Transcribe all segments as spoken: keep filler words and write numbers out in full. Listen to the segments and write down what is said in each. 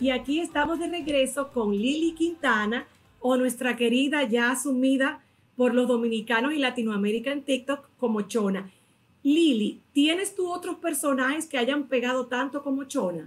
y aquí estamos de regreso con Lili Quintana, o nuestra querida ya asumida por los dominicanos y Latinoamérica en TikTok como Chona. Lili, ¿tienes tú otros personajes que hayan pegado tanto como Chona?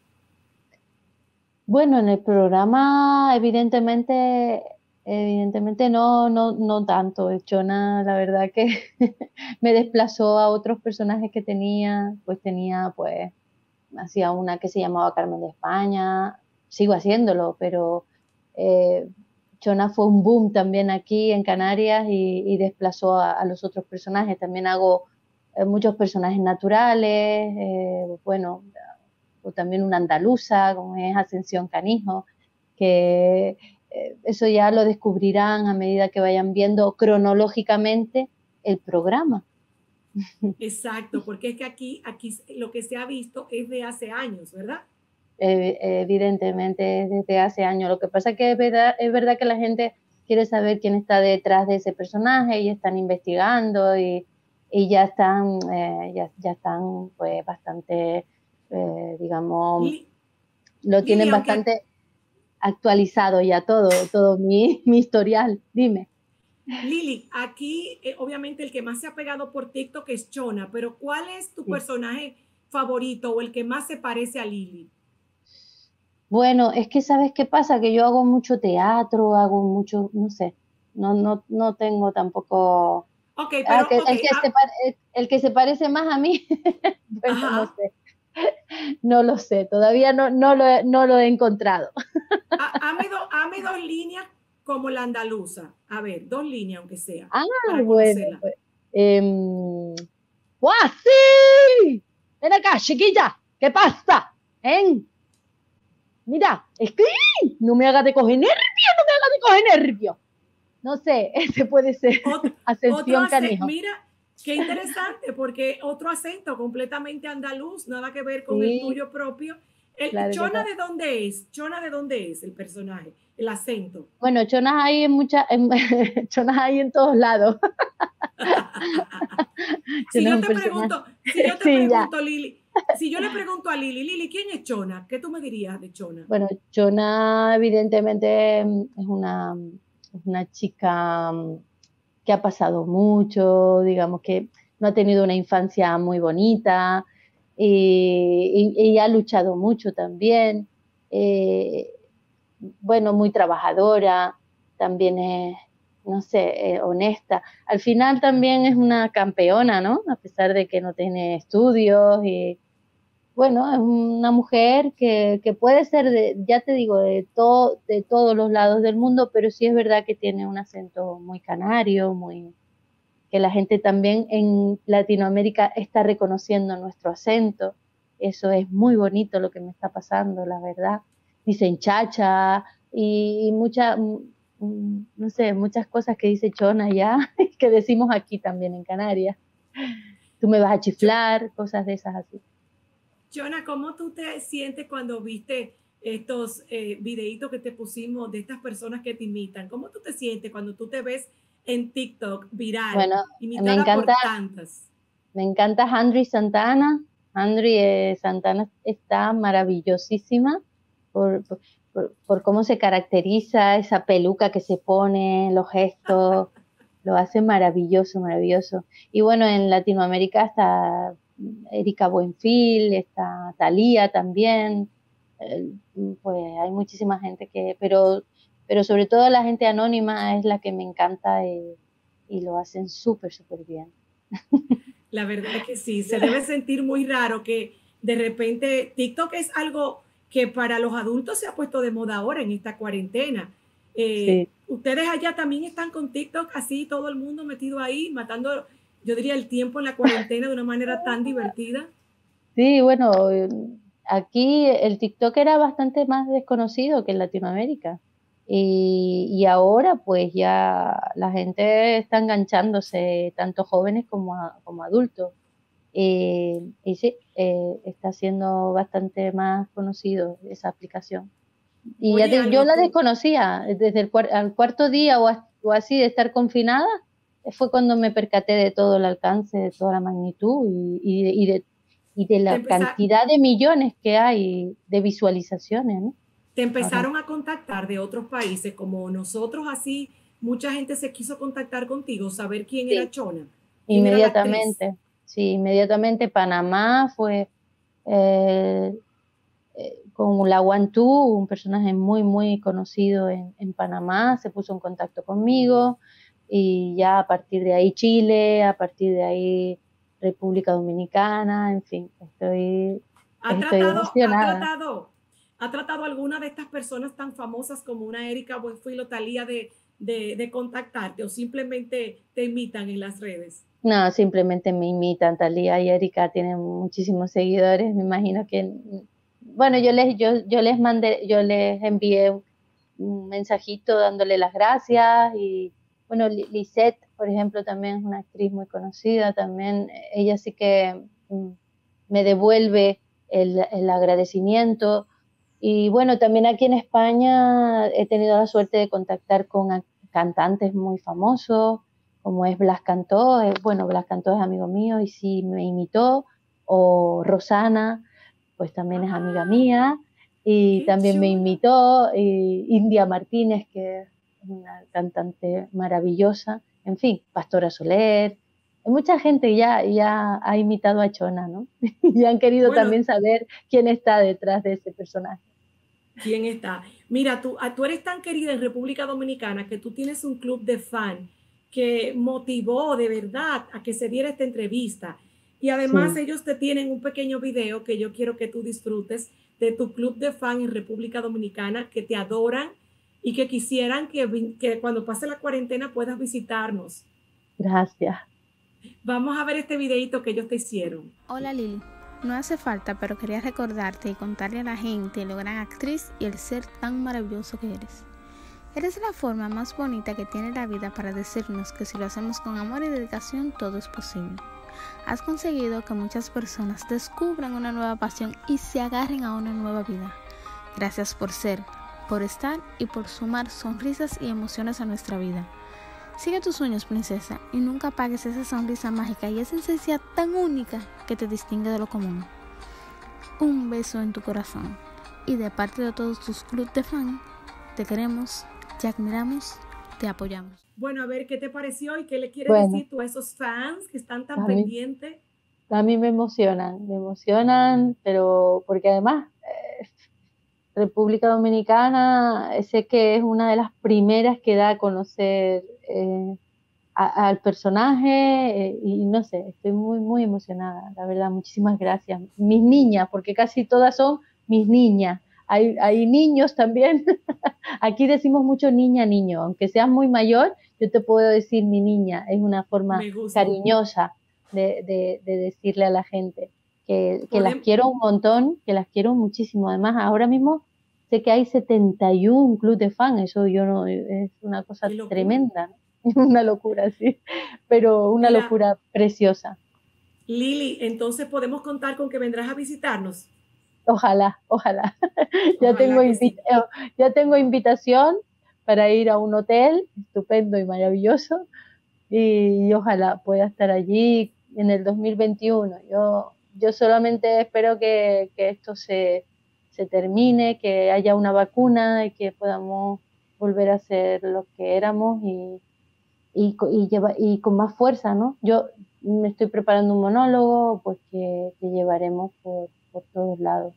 Bueno, en el programa evidentemente, evidentemente no, no, no tanto. El Chona, la verdad que me desplazó a otros personajes que tenía, pues tenía, pues, hacía una que se llamaba Carmen de España, sigo haciéndolo, pero eh, Chona fue un boom también aquí en Canarias y, y desplazó a, a los otros personajes. También hago eh, muchos personajes naturales, eh, bueno, o también una andaluza, como es Ascensión Canijo, que eh, eso ya lo descubrirán a medida que vayan viendo cronológicamente el programa. Exacto, porque es que aquí, aquí lo que se ha visto es de hace años, ¿verdad? Eh, evidentemente desde hace años. Lo que pasa es que es verdad, es verdad que la gente quiere saber quién está detrás de ese personaje y están investigando y, y ya están, eh, ya, ya están pues bastante, eh, digamos, Li- lo Lili, tienen aunque bastante actualizado ya todo, todo mi, mi historial. Dime. Lili, aquí eh, obviamente el que más se ha pegado por TikTok es Chona, pero ¿cuál es tu Sí. personaje favorito o el que más se parece a Lili? Bueno, es que sabes qué pasa, que yo hago mucho teatro, hago mucho, no sé, no, no, no tengo tampoco. Ok, Ah, pero que ok, el que se ah, pare- el, el que se parece más a mí, bueno, no ajá. sé, no lo sé, todavía no, no lo, he- no lo he encontrado. Ah, hame, do- hame dos líneas como la andaluza. A ver, dos líneas aunque sea, Ah, para bueno, conocerla. pues. em, ¡Guau, sí! Ven acá, chiquilla, ¿qué pasa? ¿Eh? Mira, es que no me haga de coger nervio, no me haga de coger nervio. No sé, ese puede ser Otro, otro Ascensión acento, Canijo. mira, qué interesante, porque otro acento completamente andaluz, nada que ver con el Sí, tuyo propio. El, claro que Chona, no. ¿de dónde es? Chona, ¿de dónde es el personaje? El acento. Bueno, chonas hay en muchas, en, chonas hay en todos lados. Si Chonas es yo un te personaje. pregunto, si yo te Sí, ya. pregunto, Lili, si yo le pregunto a Lili, Lili, ¿quién es Chona? ¿Qué tú me dirías de Chona? Bueno, Chona evidentemente mm, es una, es una chica mm, que ha pasado mucho, digamos que no ha tenido una infancia muy bonita y, y- y ha luchado mucho también. Eh, bueno, muy trabajadora, también es, no sé, eh, honesta. Al final también es una campeona, ¿no? A pesar de que no tiene estudios y bueno, es una mujer que, que puede ser, de, ya te digo, de, todo, de todos los lados del mundo, pero sí es verdad que tiene un acento muy canario, muy que la gente también en Latinoamérica está reconociendo nuestro acento. Eso es muy bonito lo que me está pasando, la verdad. Dicen chacha y, y muchas, no sé, muchas cosas que dice Chona ya, que decimos aquí también en Canarias. Tú me vas a Cho- chiflar, cosas de esas así. Chona, ¿cómo tú te sientes cuando viste estos eh, videitos que te pusimos de estas personas que te imitan? ¿Cómo tú te sientes cuando tú te ves en TikTok viral, Bueno, me imitada encanta, por tantas? me encanta Andri Santana. Andri eh, Santana está maravillosísima por, por, por, por cómo se caracteriza, esa peluca que se pone, los gestos, lo hace maravilloso, maravilloso. Y bueno, en Latinoamérica está Erika Buenfil, está Thalía también, eh, pues hay muchísima gente que, pero, pero sobre todo la gente anónima es la que me encanta y, y lo hacen súper, súper bien. La verdad es que sí, se debe sentir muy raro que de repente TikTok es algo que para los adultos se ha puesto de moda ahora en esta cuarentena. Eh, Sí, Ustedes allá también están con TikTok así, todo el mundo metido ahí, matando, yo diría, el tiempo en la cuarentena de una manera tan divertida. sí, bueno, eh, aquí el TikTok era bastante más desconocido que en Latinoamérica. Y, y ahora pues ya la gente está enganchándose, tanto jóvenes como, a- como adultos. Eh, y sí, eh, está siendo bastante más conocido esa aplicación. Y ya Oye, te- yo algo la tú, desconocía, desde el cuar- al cuarto día o, as- o así de estar confinada, eh, fue cuando me percaté de todo el alcance, de toda la magnitud y, y de, y de, y de te la empezar, cantidad de millones que hay de visualizaciones, ¿no? te Ajá. empezaron a contactar de otros países, como nosotros así, mucha gente se quiso contactar contigo, saber quién era Sí, Chona, quién era la actriz. inmediatamente. Sí, inmediatamente Panamá fue eh, eh, con la One Two, un personaje muy, muy conocido en, en Panamá, se puso en contacto conmigo y ya a partir de ahí Chile, a partir de ahí República Dominicana, en fin, estoy, ¿Ha estoy tratado, ha emocionada. tratado, ha tratado alguna de estas personas tan famosas como una Erika Buenfil o Talía de, de, de contactarte o simplemente te imitan en las redes? No, simplemente me imitan. Talía y Erika tienen muchísimos seguidores. Me imagino que, bueno, yo les, yo, yo les mandé, yo les envié un, un mensajito dándole las gracias y, bueno, Li- Lisette, por ejemplo, también es una actriz muy conocida. También eh, ella sí que mm, me devuelve el, el agradecimiento. Y bueno, también aquí en España he tenido la suerte de contactar con a- cantantes muy famosos como es Blas Cantó, eh, bueno, Blas Cantó es amigo mío y sí me imitó, o Rosana, pues también es amiga ¡Ah! mía, y ¡Qué también me chulo! imitó, y India Martínez, que es una cantante maravillosa, en fin, Pastora Soler, mucha gente ya, ya ha imitado a Chona, ¿no? Y han querido Bueno, también saber quién está detrás de ese personaje. ¿quién está? Mira, tú, ah, tú eres tan querida en República Dominicana que tú tienes un club de fan que motivó de verdad a que se diera esta entrevista. Y además Sí, ellos te tienen un pequeño video que yo quiero que tú disfrutes de tu club de fan en República Dominicana, que te adoran y que quisieran que, que cuando pase la cuarentena puedas visitarnos. gracias. Vamos a ver este videito que ellos te hicieron. Hola Lili, no hace falta, pero quería recordarte y contarle a la gente lo gran actriz y el ser tan maravilloso que eres. Eres la forma más bonita que tiene la vida para decirnos que si lo hacemos con amor y dedicación todo es posible. Has conseguido que muchas personas descubran una nueva pasión y se agarren a una nueva vida. Gracias por ser, por estar y por sumar sonrisas y emociones a nuestra vida. Sigue tus sueños, princesa, y nunca apagues esa sonrisa mágica y esa esencia tan única que te distingue de lo común. Un beso en tu corazón. Y de parte de todos tus clubes de fan, te queremos, te admiramos, te apoyamos. Bueno, a ver qué te pareció y qué le quieres Bueno, decir tú a esos fans que están tan a mí pendientes. A mí me emocionan, me emocionan, pero porque además eh, República Dominicana eh, sé que es una de las primeras que da a conocer eh, a- al personaje eh, y no sé, estoy muy, muy emocionada, la verdad, muchísimas gracias. Mis niñas, porque casi todas son mis niñas. Hay, hay niños también. Aquí decimos mucho niña, niño, aunque seas muy mayor, yo te puedo decir mi niña, es una forma Me gusta. cariñosa de, de, de decirle a la gente que, que las Podem quiero un montón, que las quiero muchísimo. Además, ahora mismo sé que hay setenta y uno club de fan, eso yo no, es una cosa Qué locura. tremenda, ¿no? Una locura, sí, pero una Mira, locura preciosa. Lili, entonces podemos contar con que vendrás a visitarnos. Ojalá, ojalá. Ya tengo, Ojalá que invi- sí. eh, ya tengo invitación para ir a un hotel estupendo y maravilloso y, y ojalá pueda estar allí en el dos mil veintiuno. Yo, yo solamente espero que, que esto se, se termine, que haya una vacuna y que podamos volver a ser lo que éramos y, y, co- y, lleva- y con más fuerza, ¿no? Yo me estoy preparando un monólogo pues que, que llevaremos por, por todos lados,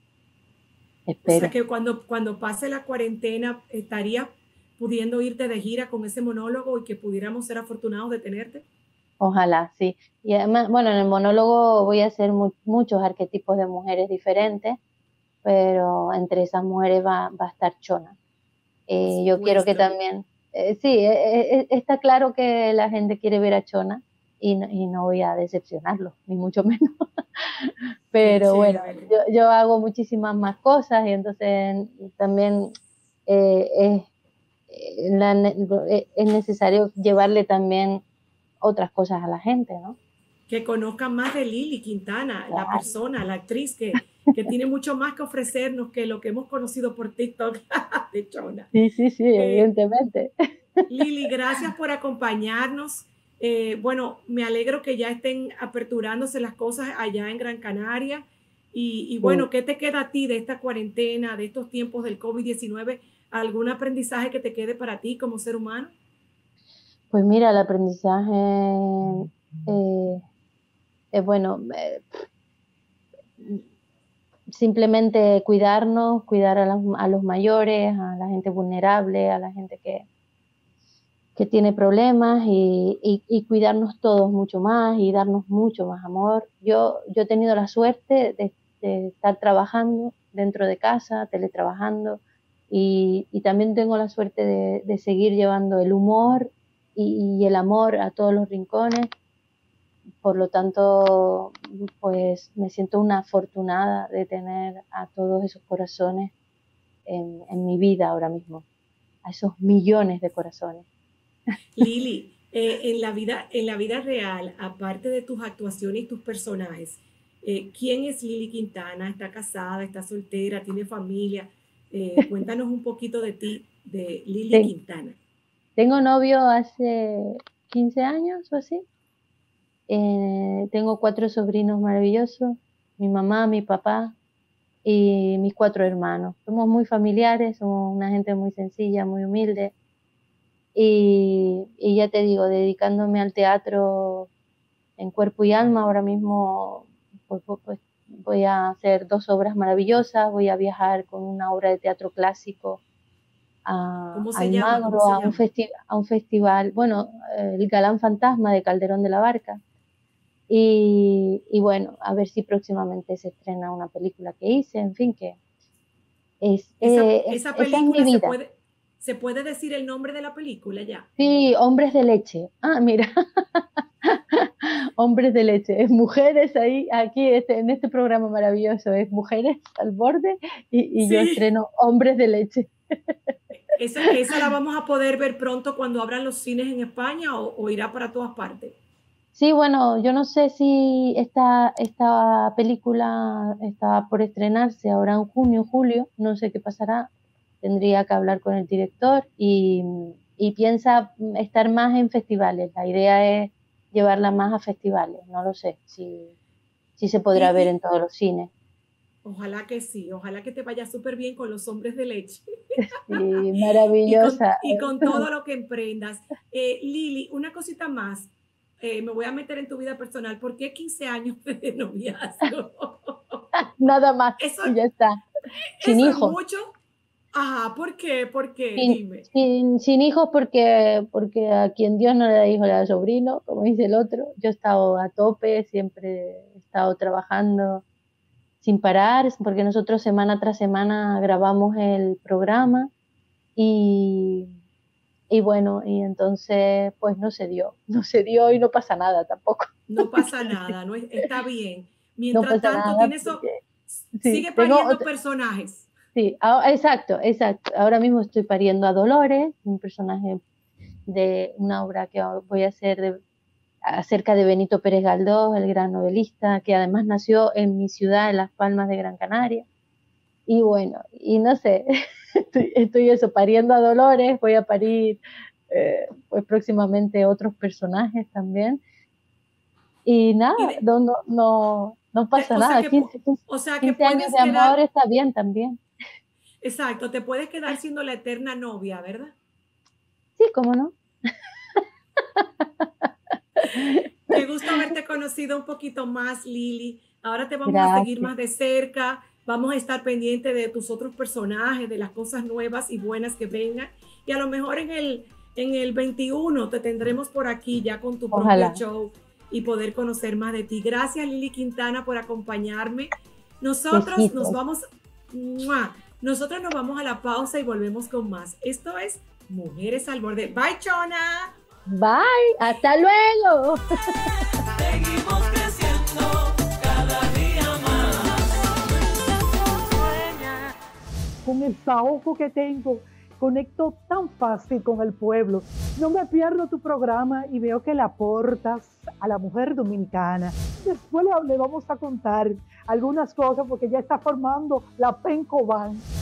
O sea espero. que cuando, cuando pase la cuarentena estarías pudiendo irte de gira con ese monólogo y que pudiéramos ser afortunados de tenerte. Ojalá, sí. Y además, bueno, en el monólogo voy a hacer mu- muchos arquetipos de mujeres diferentes, pero entre esas mujeres va, va a estar Chona. Por Eh, yo quiero que supuesto. también, eh, sí, eh, eh, está claro que la gente quiere ver a Chona y no, y no voy a decepcionarlo, ni mucho menos. Qué Pero bueno, chévere. yo, yo hago muchísimas más cosas y entonces también eh, es, eh, la ne- eh, es necesario llevarle también otras cosas a la gente, ¿no? Que conozcan más de Lili Quintana, la Claro. persona, la actriz que, que tiene mucho más que ofrecernos que lo que hemos conocido por TikTok de Chona. Sí, sí, sí, Eh, evidentemente. Lili, gracias por acompañarnos. Eh, bueno, me alegro que ya estén aperturándose las cosas allá en Gran Canaria. Y, y bueno, ¿qué te queda a ti de esta cuarentena, de estos tiempos del COVID diecinueve? ¿Algún aprendizaje que te quede para ti como ser humano? Pues mira, el aprendizaje eh, es bueno, eh, simplemente cuidarnos, cuidar a, las, a los mayores, a la gente vulnerable, a la gente que, que tiene problemas y, y, y cuidarnos todos mucho más y darnos mucho más amor. Yo, yo he tenido la suerte de, de estar trabajando dentro de casa, teletrabajando, y, y también tengo la suerte de, de seguir llevando el humor y, y el amor a todos los rincones. Por lo tanto, pues me siento una afortunada de tener a todos esos corazones en, en mi vida ahora mismo, a esos millones de corazones. Lili, eh, en la vida, en la vida real, aparte de tus actuaciones y tus personajes, eh, ¿quién es Lili Quintana? ¿Está casada? ¿Está soltera? ¿Tiene familia? Eh, cuéntanos un poquito de ti, de Lili Sí. Quintana. Tengo novio hace quince años o así. Eh, tengo cuatro sobrinos maravillosos, mi mamá, mi papá y mis cuatro hermanos. Somos muy familiares, somos una gente muy sencilla, muy humilde. Y, y ya te digo, dedicándome al teatro en cuerpo y alma, ahora mismo pues, pues, voy a hacer dos obras maravillosas, voy a viajar con una obra de teatro clásico a, ¿Cómo se a llama? Almagro, ¿Cómo se a, un llama? festi a un festival, bueno, el Galán Fantasma de Calderón de la Barca. Y, y bueno, a ver si próximamente se estrena una película que hice, en fin, que es, Esa, eh, es, esa esa es mi película se vida. puede, se puede decir el nombre de la película ya. Sí, Hombres de Leche. Ah, mira. Hombres de Leche. Es mujeres ahí, aquí este, en este programa maravilloso, es Mujeres al Borde y, y yo Sí. estreno Hombres de Leche. Esa, esa la vamos a poder ver pronto cuando abran los cines en España o, o irá para todas partes. Sí, bueno, yo no sé si esta, esta película está por estrenarse ahora en junio, julio, no sé qué pasará, tendría que hablar con el director y, y piensa estar más en festivales, la idea es llevarla más a festivales, no lo sé si, si se Y, podrá ver en y todos los cines. ojalá que sí, ojalá que te vaya súper bien con los Hombres de Leche. Sí, y, con, maravillosa. y con todo lo que emprendas. Eh, Lili, una cosita más. Eh, me voy a meter en tu vida personal. ¿Por qué quince años de noviazgo? Nada más Eso, y ya está, sin eso es hijos. mucho. Ajá, ¿por qué? ¿Por qué? Sin, Dime. sin, sin hijos porque, porque a quien Dios no le da hijo le da sobrino, como dice el otro. Yo he estado a tope, siempre he estado trabajando sin parar, porque nosotros semana tras semana grabamos el programa y, y bueno, y entonces pues no se dio, no se dio y no pasa nada tampoco. No pasa nada, no es, está bien. No Mientras pasa tanto, nada tienes eso, porque sí, sigue tengo pariendo otra, personajes. sí, ah, exacto, exacto. Ahora mismo estoy pariendo a Dolores, un personaje de una obra que voy a hacer de, acerca de Benito Pérez Galdós, el gran novelista, que además nació en mi ciudad, en Las Palmas de Gran Canaria. Y bueno, y no sé, estoy, estoy eso, pariendo a Dolores, voy a parir eh, pues próximamente otros personajes también. Y nada, Y de, no, no, no, no te, pasa o sea nada, que, quince, o sea que quince años puedes de amor quedar, está bien también. exacto, te puedes quedar siendo la eterna novia, ¿verdad? Sí, cómo no. Qué gusto haberte conocido un poquito más, Lili. Ahora te vamos a seguir Gracias. más de cerca. Vamos a estar pendientes de tus otros personajes, de las cosas nuevas y buenas que vengan. Y a lo mejor en el, en el veintiuno te tendremos por aquí ya con tu Ojalá. propio show y poder conocer más de ti. Gracias, Lili Quintana, por acompañarme. Nosotros Besitos. nos vamos, ¡mua! Nosotros nos vamos a la pausa y volvemos con más. Esto es Mujeres al Borde. Bye, Chona. Bye, hasta luego. Seguimos creciendo cada día más. Con el saoco que tengo, conecto tan fácil con el pueblo. No me pierdo tu programa y veo que le aportas a la mujer dominicana. Después le, le vamos a contar algunas cosas porque ya está formando la Penco Band.